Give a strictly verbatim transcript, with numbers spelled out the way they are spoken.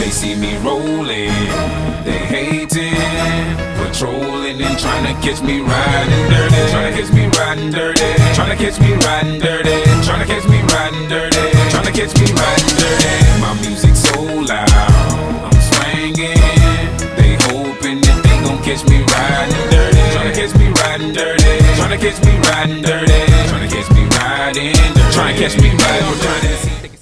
they see me rolling, they hating, patrolling and trying to catch me riding dirty, trying to catch me riding dirty, trying to catch me riding dirty, trying to catch me riding dirty, trying to catch me riding dirty. My music's so loud, I'm swinging, they hoping that they gon' catch me riding dirty, trying to catch me riding dirty, trying to catch me riding dirty, trying to catch me riding dirty, trying to catch me riding dirty.